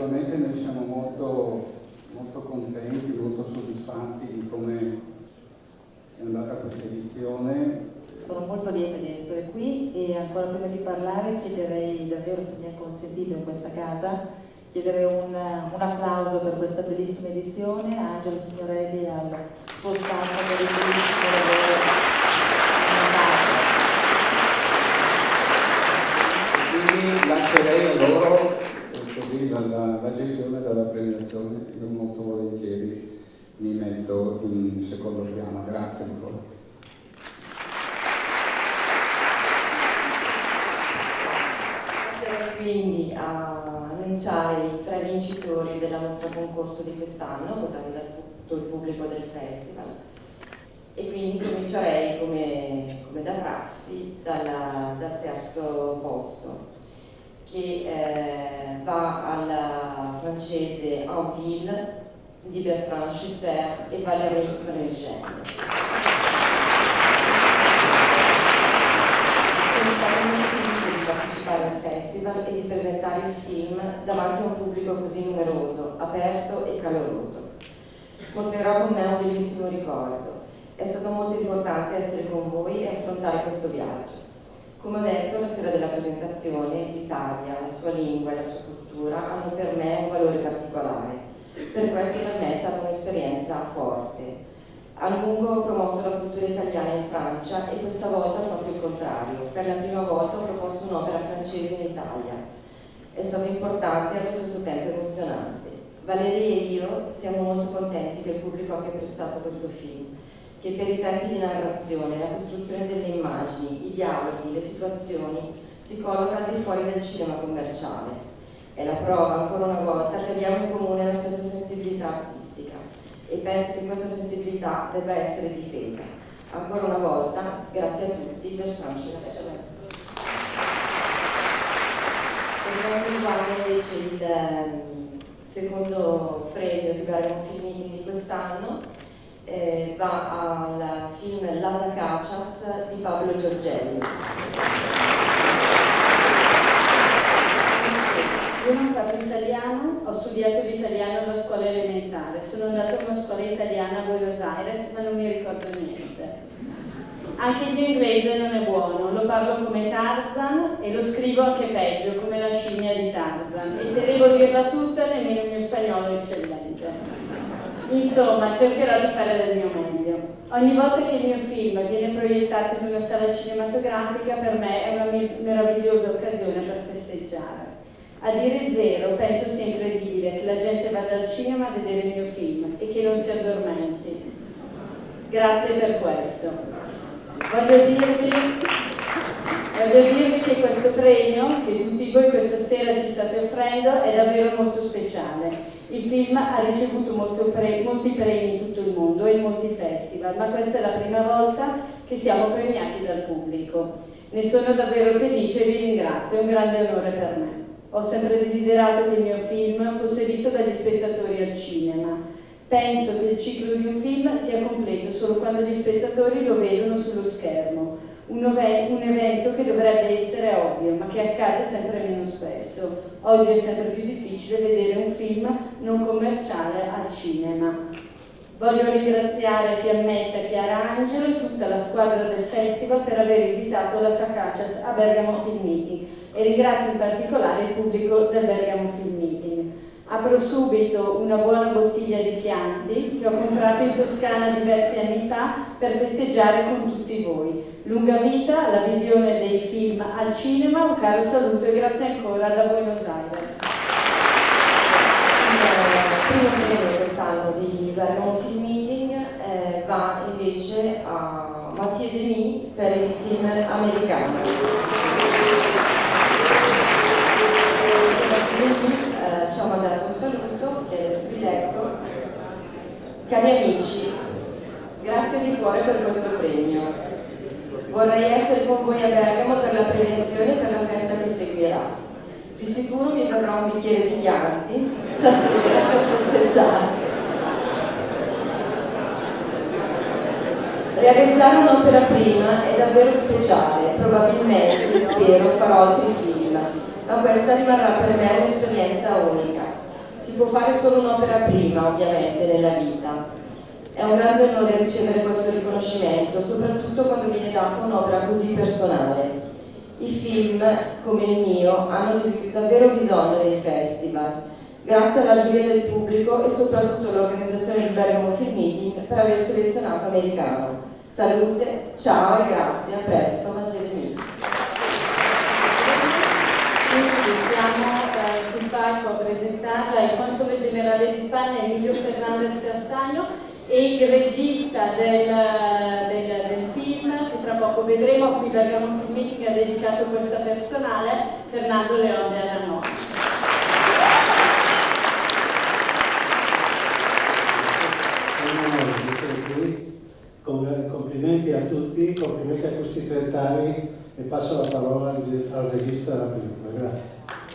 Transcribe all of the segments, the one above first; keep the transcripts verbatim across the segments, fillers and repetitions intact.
naturalmente noi siamo molto, molto contenti, molto soddisfatti di come è andata questa edizione. Sono molto lieta di essere qui e ancora prima di parlare chiederei davvero, se mi è consentito in questa casa, chiederei un, un applauso per questa bellissima edizione a Angelo Signorelli e al suo staff per il bellissimo lavoro. Quindi lascerei a loro così la, la, la gestione della premiazione. Io molto volentieri mi metto in secondo piano. Grazie ancora. Quindi a annunciare i tre vincitori della nostra concorso di quest'anno, votati da tutto il pubblico del festival. E quindi comincerei come, come da prassi dalla, dal terzo posto, che eh, va alla francese Enville di Bertrand Schiffer e Valérie Brégel. Sono stata molto felice di partecipare al festival e di presentare il film davanti a un pubblico così numeroso, aperto e caloroso. Porterò con me un bellissimo ricordo. È stato molto importante essere con voi e affrontare questo viaggio. Come ho detto, la sera della presentazione, l'Italia, la sua lingua e la sua cultura hanno per me un valore particolare. Per questo per me è stata un'esperienza forte. A lungo ho promosso la cultura italiana in Francia e questa volta ho fatto il contrario. Per la prima volta ho proposto un'opera francese in Italia. È stato importante e allo stesso tempo emozionante. Valerie e io siamo molto contenti che il pubblico abbia apprezzato questo film, che per i tempi di narrazione, la costruzione delle immagini, i dialoghi, le situazioni si colloca al di fuori del cinema commerciale. È la prova ancora una volta che abbiamo in comune la stessa sensibilità artistica e penso che questa sensibilità debba essere difesa. Ancora una volta, grazie a tutti per Francesco. Per quanto riguarda invece il secondo premio di Bergamo Film Meeting di quest'anno, Eh, va al film Las Acacias di Paolo Giorgelli. Io non parlo italiano, ho studiato l'italiano alla scuola elementare, sono andata a una scuola italiana a Buenos Aires ma non mi ricordo niente. Anche il mio inglese non è buono, lo parlo come Tarzan e lo scrivo anche peggio, come la scimmia di Tarzan, e se devo dirla tutta nemmeno il mio spagnolo è eccellente. Insomma, cercherò di fare del mio meglio. Ogni volta che il mio film viene proiettato in una sala cinematografica per me è una meravigliosa occasione per festeggiare. A dire il vero, penso sia incredibile che la gente vada al cinema a vedere il mio film e che non si addormenti. Grazie per questo. Voglio dirvi, voglio dirvi che questo premio, che tutti voi questa sera ci state offrendo, è davvero molto speciale. Il film ha ricevuto pre molti premi in tutto il mondo e in molti festival, ma questa è la prima volta che siamo premiati dal pubblico. Ne sono davvero felice e vi ringrazio, è un grande onore per me. Ho sempre desiderato che il mio film fosse visto dagli spettatori al cinema. Penso che il ciclo di un film sia completo solo quando gli spettatori lo vedono sullo schermo. Un, un evento che dovrebbe essere ovvio, ma che accade sempre meno spesso. Oggi è sempre più difficile vedere un film non commerciale al cinema. Voglio ringraziare Fiammetta, Chiara Angelo e tutta la squadra del festival per aver invitato la Sacacias a Bergamo Film Meeting e ringrazio in particolare il pubblico del Bergamo Film Meeting. Apro subito una buona bottiglia di Chianti che ho comprato in Toscana diversi anni fa per festeggiare con tutti voi. Lunga vita alla visione dei film al cinema, un caro saluto e grazie ancora da Buenos Aires. Il primo premio quest'anno di Bergamo Film Meeting eh, va invece a Mathieu Denis per il film americano. Mathieu Denis eh, ci ha mandato un saluto che adesso vi leggo. Cari amici, grazie di cuore per questo premio. Vorrei essere con voi a Bergamo per la premiazione e per la festa che seguirà. Di sicuro mi berrò un bicchiere di Chianti stasera per festeggiare. Realizzare un'opera prima è davvero speciale, probabilmente, spero, farò altri film, ma questa rimarrà per me un'esperienza unica. Si può fare solo un'opera prima, ovviamente, nella vita. È un grande onore ricevere questo riconoscimento, soprattutto quando viene data un'opera così personale. I film, come il mio, hanno davvero bisogno dei festival. Grazie alla giuria del pubblico e soprattutto all'organizzazione di Bergamo Film Meeting per aver selezionato Americano. Salute, ciao e grazie, a presto, Vangeli Mille. Siamo eh, sul palco a presentarla il console generale di Spagna Emilio Fernández Castagno e il regista del, del, del film, che tra poco vedremo, a cui Bergamo Film Meeting ha dedicato questa personale, Fernando León de Aranoa. Complimenti a tutti, complimenti a questi trenta anni e passo la parola al, al regista della pellicola. Grazie.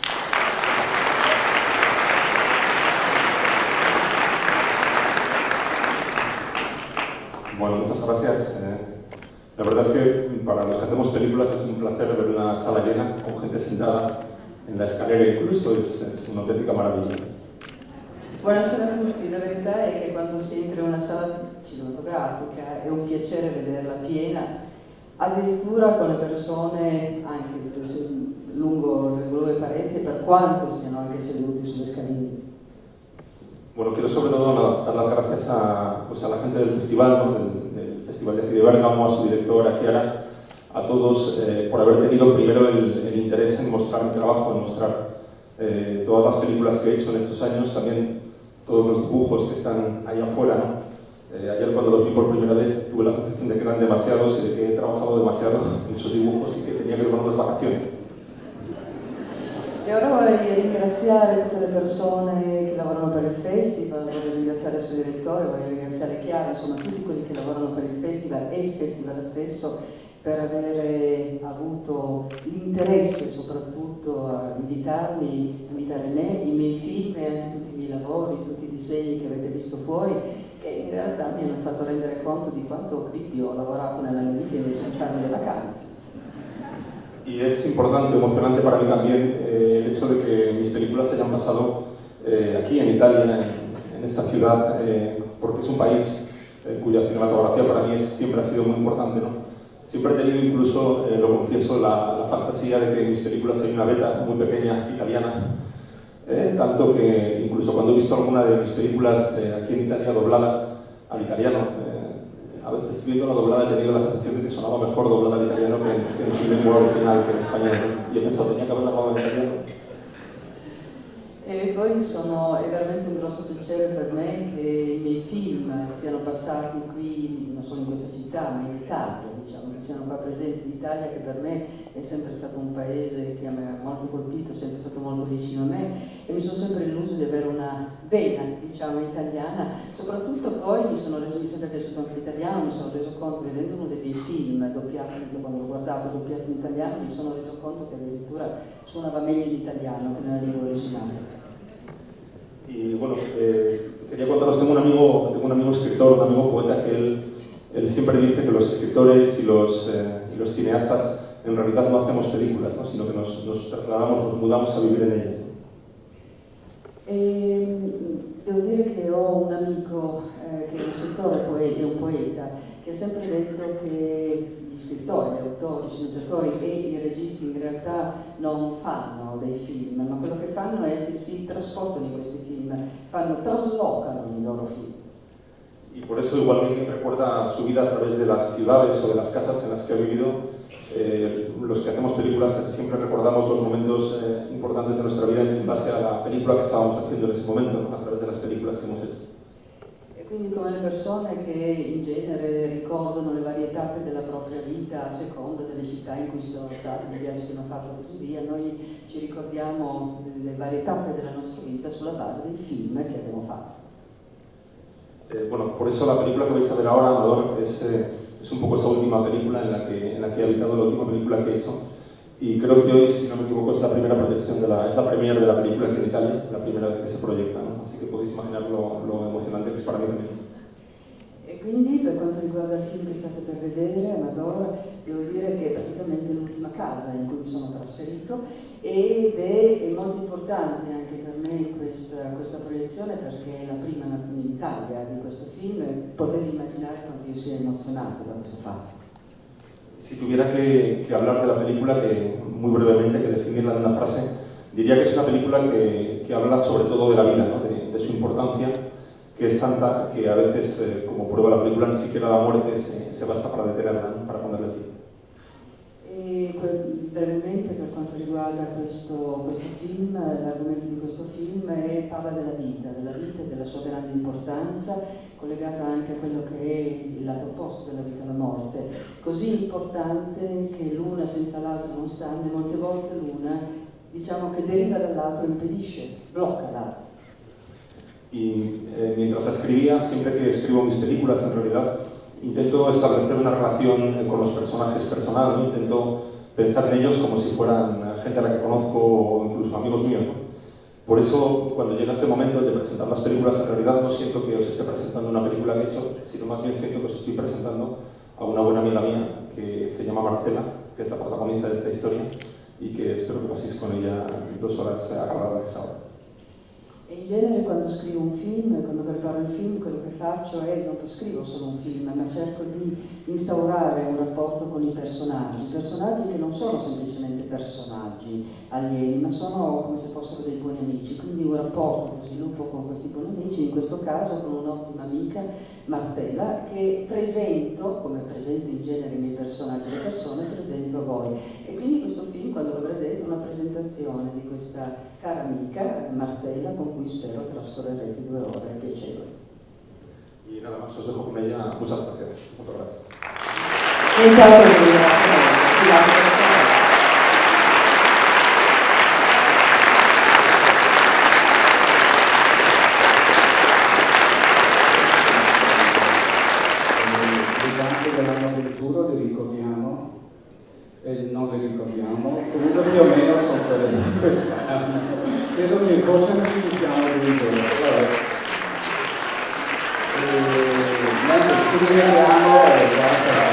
Bueno, muchas gracias. Eh, la verdad es que para los que hacemos películas es un placer ver una sala llena con gente sentada en la escalera incluso, es, es una auténtica maravilla. Buonasera a tutti, la verità è che quando si entra in una sala cinematografica è un piacere vederla piena, addirittura con le persone anche lungo le nuove pareti, per quanto siano anche seduti sulle scalini. Bueno, quiero sobre todo dar las gracias a, pues a la gente del festival, ¿no? del, del festival de aquí de Bergamo, a su directora, a Chiara, a todos eh, por haber tenido primero el, el interés en mostrar mi trabajo, en mostrar eh, todas las películas que he hecho en estos años, también todos los dibujos que están ahí afuera, ¿no? Eh, ayer cuando los vi por primera vez tuve la sensación de que eran demasiados y de que he trabajado demasiado en muchos dibujos y que tenía que tomar unas vacaciones. E ora vorrei ringraziare tutte le persone che lavorano per il festival, vorrei ringraziare il suo direttore, vorrei ringraziare Chiara, insomma tutti quelli che lavorano per il festival e il festival stesso per aver avuto l'interesse soprattutto a invitarmi, invitare me, i miei film e anche tutti i miei lavori, tutti i disegni che avete visto fuori, che in realtà mi hanno fatto rendere conto di quanto creepy ho lavorato nella mia vita invece di farmi le vacanze. Y es importante, emocionante para mí también eh, el hecho de que mis películas se hayan pasado eh, aquí en Italia, en, en esta ciudad, eh, porque es un país eh, cuya cinematografía para mí es, siempre ha sido muy importante, ¿no? Siempre he tenido incluso, eh, lo confieso, la, la fantasía de que en mis películas hay una beta muy pequeña italiana, eh, tanto que incluso cuando he visto alguna de mis películas eh, aquí en Italia doblada al italiano, eh, a veces viendo la doblada he tenido la sensación de que sonaba mejor doblada al italiano que en, que en su lengua original, que en español, ¿no? Y he pensado, tenía que haberla hablado en italiano. E poi sono, è veramente un grosso piacere per me che i miei film siano passati qui, non solo in questa città, ma in Italia, diciamo, che siano qua presenti in Italia, che per me è sempre stato un paese che mi ha molto colpito, è sempre stato molto vicino a me e mi sono sempre illuso di avere una vena, diciamo, italiana. Soprattutto poi mi sono reso, mi è sempre piaciuto anche l'italiano, mi sono reso conto, vedendo uno dei miei film doppiato, quando l'ho guardato doppiato in italiano, mi sono reso conto che addirittura suonava meglio in italiano che nella lingua originale. Y bueno, eh, quería contaros, tengo un amigo, tengo un amigo escritor, un amigo poeta, que él, él siempre dice que los escritores y los, eh, y los cineastas en realidad no hacemos películas, ¿no? Sino que nos, nos trasladamos, nos mudamos a vivir en ellas. E devo dire che ho un amico eh, che è uno scrittore e un poeta che ha sempre detto che gli scrittori, gli autori, i sceneggiatori e i registi in realtà non fanno dei film, ma quello che fanno è che si trasportano in questi film, fanno, traslocano i loro film. Y por eso, igual que quien recuerda su vida a través de las ciudades o de las casas en las que ha vivido, eh, los que hacemos películas casi siempre recordamos los momentos eh, importantes de nuestra vida en base a la película que estábamos haciendo en ese momento, ¿no? A través de las películas que hemos hecho. E quindi come le persone che in genere ricordano le varie tappe della propria vita a seconda delle città in cui sono stati, dei viaggi che hanno fatto e così via, noi ci ricordiamo le varie tappe della nostra vita sulla base dei film che abbiamo fatto. Eh, bueno, por eso la película que vais a ver ahora, Amador, es, eh, es un poco esa última película en la, que, en la que he habitado, la última película que he hecho. Y creo que hoy, si no me equivoco, es la primera proyección de la, es la premiere de la película aquí en Italia, la primera vez que se proyecta, ¿no? Así que podéis imaginar lo, lo emocionante que es para mí también. E quindi per quanto riguarda il film che state per vedere, Amador, devo dire che è praticamente l'ultima casa in cui mi sono trasferito ed è, è molto importante anche per me questa, questa, questa proiezione perché è la prima in Italia di questo film e potete immaginare quanto io sia emozionato da questo fatto. Si tuviera que, que hablar de la película, que muy brevemente, que definirla en una frase, diría que es una película que, que habla sobre todo de la vida, ¿no? de, de su importancia, que es tanta que a veces, eh, como prueba la película, ni siquiera la muerte se, se basta para detenerla, ¿no? Para ponerle fin. E brevemente, per quanto riguarda questo, questo film, l'argomento di questo film è, parla della vita, della vita e della sua grande importanza, collegata anche a quello che è il lato opposto della vita, la morte, così importante che l'una senza l'altra non stanno, e molte volte l'una, diciamo che deriva dall'altro, impedisce, blocca l'altro. Y eh, mientras la escribía, siempre que escribo mis películas, en realidad, intento establecer una relación con los personajes personal, ¿no? Intento pensar en ellos como si fueran gente a la que conozco o incluso amigos míos, ¿no? Por eso, cuando llega este momento de presentar las películas, en realidad no siento que os esté presentando una película que he hecho, sino más bien siento que os estoy presentando a una buena amiga mía que se llama Marcela, que es la protagonista de esta historia, y que espero que paséis con ella dos horas agradables ahora. E in genere quando scrivo un film, quando preparo il film, quello che faccio è, non scrivo solo un film, ma cerco di instaurare un rapporto con i personaggi, personaggi che non sono semplicemente personaggi alieni, ma sono come se fossero dei buoni amici, quindi un rapporto che sviluppo con questi buoni amici, in questo caso con un'ottima amica, Martella, che presento, come presento in genere i miei personaggi e le persone, presento a voi. E quindi questo film, quando lo vedrete, è una presentazione di questa cara amica, Martella, con cui spero trascorrerete due ore piacevoli. Y nada más, os dejo con ella. Muchas gracias. Muchas gracias. E ciao a tutti, grazie. Li ricordiamo e non li ricordiamo, comunque più o meno sono quelle di quest'anno. Credo che forse non ci chiamo di ritorno. Noi ci vediamo e basta.